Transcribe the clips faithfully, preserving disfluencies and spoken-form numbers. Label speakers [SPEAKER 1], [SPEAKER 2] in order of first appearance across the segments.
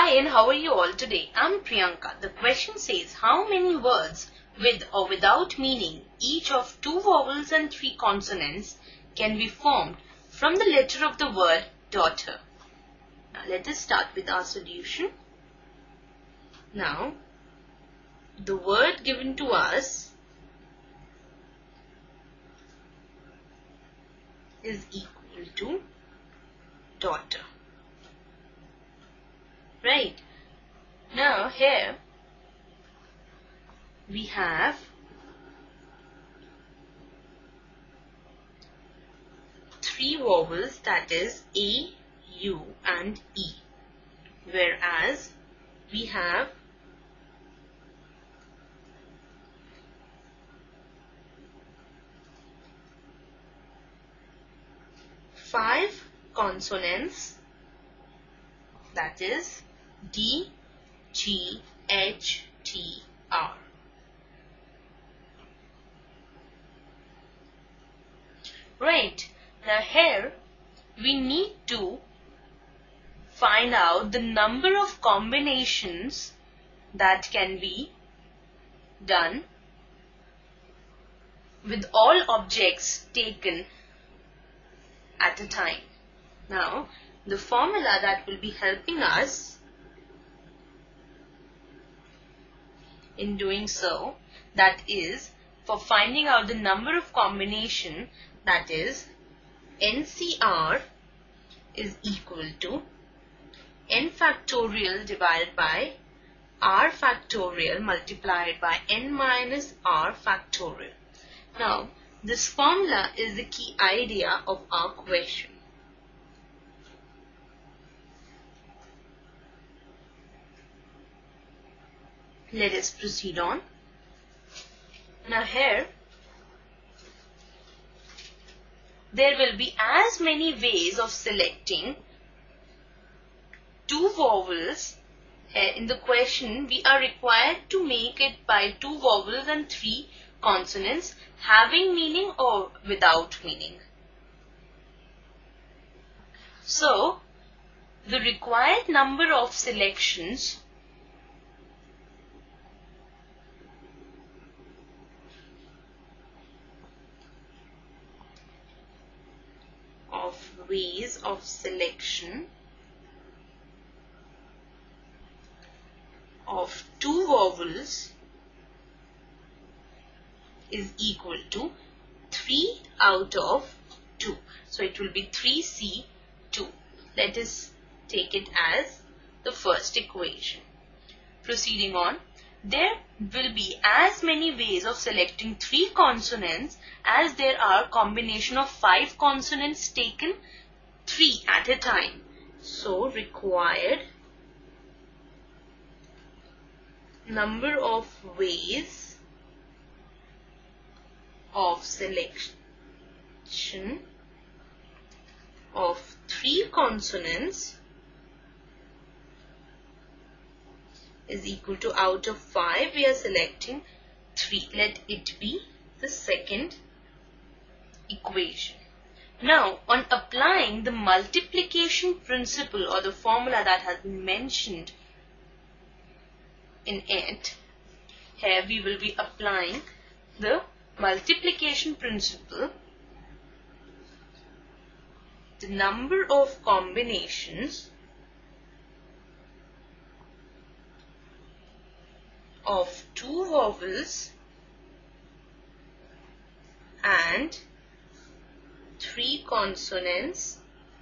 [SPEAKER 1] Hi, and how are you all today? I'm Priyanka. The question says, how many words with or without meaning, each of two vowels and three consonants, can be formed from the letter of the word daughter? Now let us start with our solution. Now, the word given to us is equal to daughter. Right. Now here we have three vowels, that is A, U and E, whereas we have five consonants, that is D, G, H, T, R. Right. Now here we need to find out the number of combinations that can be done with all objects taken at a time. Now, the formula that will be helping us in doing so, that is for finding out the number of combination, that is N C R is equal to N factorial divided by R factorial multiplied by N minus R factorial. Now, this formula is the key idea of our question. Let us proceed on. Now here, there will be as many ways of selecting two vowels. In the question, we are required to make it by two vowels and three consonants, having meaning or without meaning. So, the required number of selections of ways of selection of two vowels is equal to three out of two. So it will be three C two. Let us take it as the first equation. Proceeding on, there will be as many ways of selecting three consonants as there are combination of five consonants taken three at a time. So required number of ways of selection of three consonants is equal to, out of five we are selecting three. Let it be the second equation. Now, on applying the multiplication principle or the formula that has been mentioned in it, here we will be applying the multiplication principle. The number of combinations of two vowels and three consonants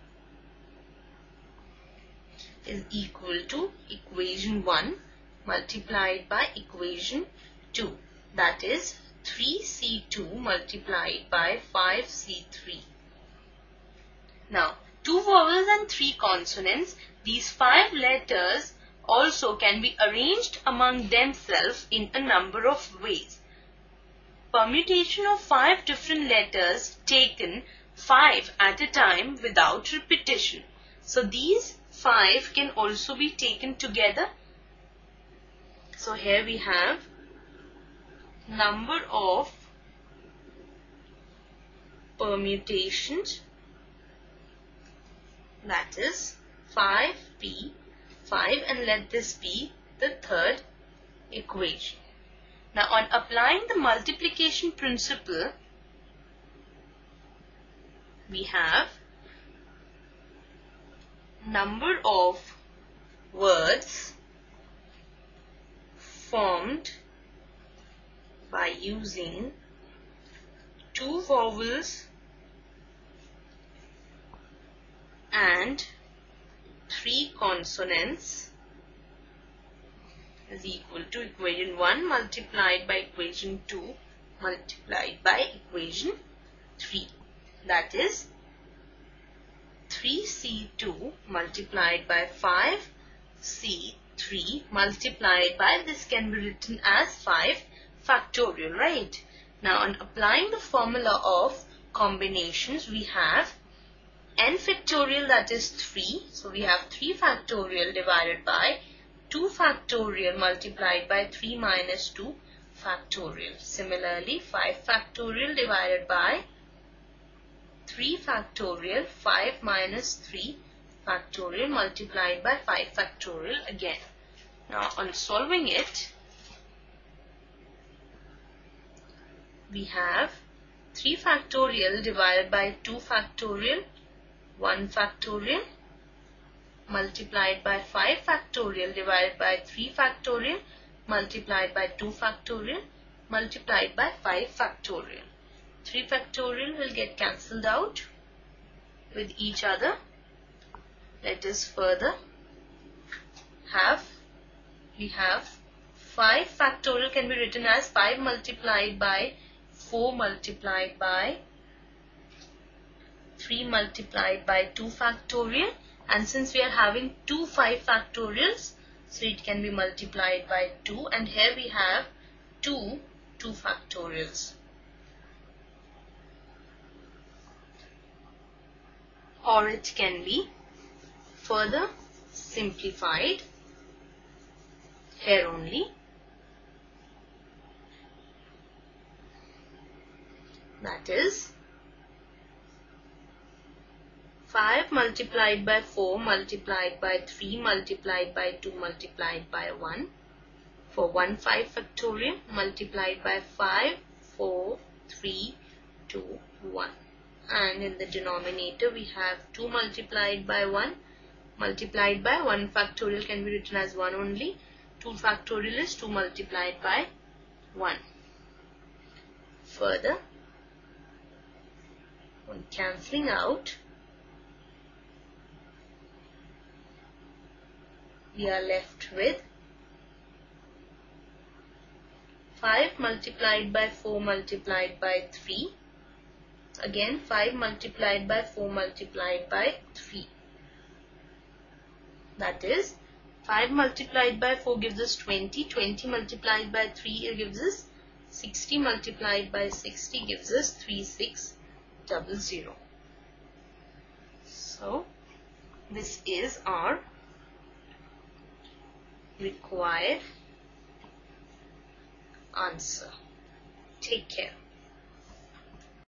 [SPEAKER 1] is equal to equation one multiplied by equation two, that is three C two multiplied by five C three. Now, two vowels and three consonants, these five letters also can be arranged among themselves in a number of ways. Permutation of five different letters taken five at a time without repetition. So these five can also be taken together. So here we have number of permutations, that is five P five, and let this be the third equation. Now on applying the multiplication principle, we have number of words formed by using two vowels and three consonants is equal to equation one multiplied by equation two multiplied by equation three. That is three C two multiplied by five C three multiplied by, this can be written as five factorial, right? Now on applying the formula of combinations, we have n factorial, that is three. So we have three factorial divided by two factorial multiplied by three minus two factorial. Similarly, five factorial divided by three factorial, five minus three factorial multiplied by five factorial again. Now on solving it, we have three factorial divided by two factorial, one factorial multiplied by five factorial divided by three factorial multiplied by two factorial multiplied by five factorial. three factorial will get cancelled out with each other. Let us further have, we have five factorial can be written as five multiplied by four multiplied by three multiplied by two factorial, and since we are having two five factorials, so it can be multiplied by two, and here we have two two factorials. Or it can be further simplified here only. That is five multiplied by four multiplied by three multiplied by two multiplied by one for one five factorial multiplied by five, four, three, two, one. And in the denominator we have two multiplied by one multiplied by one factorial can be written as one only. two factorial is two multiplied by one. Further, on cancelling out, we are left with five multiplied by four multiplied by three. Again five multiplied by four multiplied by three. That is five multiplied by four gives us twenty. twenty multiplied by three gives us sixty. Multiplied by sixty gives us three six double zero. So this is our required answer. Take care.